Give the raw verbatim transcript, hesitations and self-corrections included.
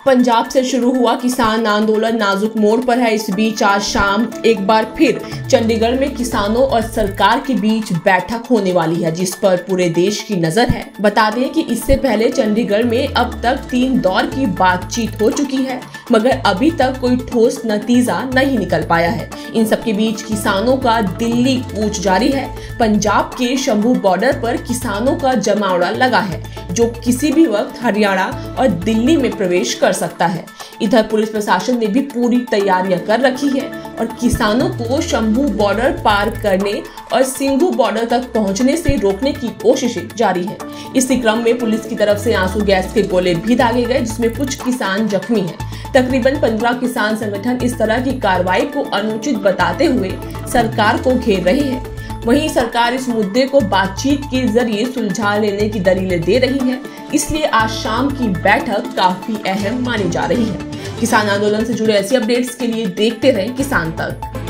पंजाब से शुरू हुआ किसान आंदोलन नाजुक मोड़ पर है। इस बीच आज शाम एक बार फिर चंडीगढ़ में किसानों और सरकार के बीच बैठक होने वाली है, जिस पर पूरे देश की नजर है। बता दें कि इससे पहले चंडीगढ़ में अब तक तीन दौर की बातचीत हो चुकी है, मगर अभी तक कोई ठोस नतीजा नहीं निकल पाया है। इन सबके बीच किसानों का दिल्ली कूच जारी है। पंजाब के शंभू बॉर्डर पर किसानों का जमावड़ा लगा है, जो किसी भी वक्त हरियाणा और दिल्ली में प्रवेश कर सकता है। इधर पुलिस प्रशासन ने भी पूरी तैयारियां कर रखी है और किसानों को शंभू बॉर्डर पार करने और सिंघू बॉर्डर तक पहुंचने से रोकने की कोशिशें जारी है। इसी क्रम में पुलिस की तरफ से आंसू गैस के गोले भी दागे गए, जिसमें कुछ किसान जख्मी हैं। तकरीबन पंद्रह किसान संगठन इस तरह की कार्रवाई को अनुचित बताते हुए सरकार को घेर रहे हैं। वहीं सरकार इस मुद्दे को बातचीत के जरिए सुलझा लेने की दलीलें दे रही है, इसलिए आज शाम की बैठक काफी अहम मानी जा रही है। किसान आंदोलन से जुड़े ऐसी अपडेट्स के लिए देखते रहें किसान तक।